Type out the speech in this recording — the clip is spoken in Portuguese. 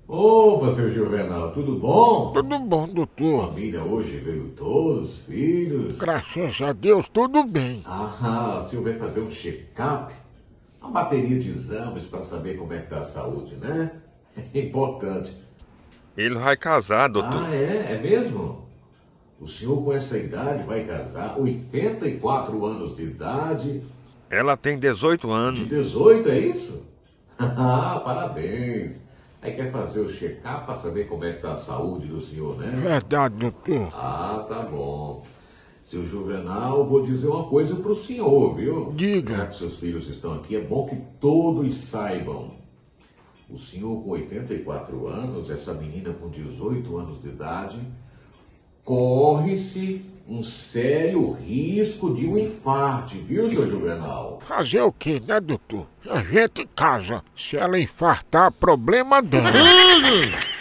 Opa, seu Juvenal, tudo bom? Tudo bom, doutor? Família hoje veio todos, os filhos. Graças a Deus, tudo bem. Ah, o senhor vai fazer um check-up? Uma bateria de exames para saber como é que tá a saúde, né? É importante. Ele vai casar, doutor. Ah, é? É mesmo? O senhor com essa idade vai casar, 84 anos de idade, Ela tem 18 de anos. 18, é isso? Ah, parabéns. Aí quer fazer o check-up para saber como é que tá a saúde do senhor, né? Verdade, doutor. Ah, tá bom. Seu Juvenal, vou dizer uma coisa pro senhor, viu? Diga. Já que seus filhos estão aqui, é bom que todos saibam. O senhor com 84 anos, essa menina com 18 anos de idade, corre-se um sério risco de um infarte, viu, seu Juvenal? Fazer o quê, né, doutor? A gente casa. Se ela infartar, problema dela.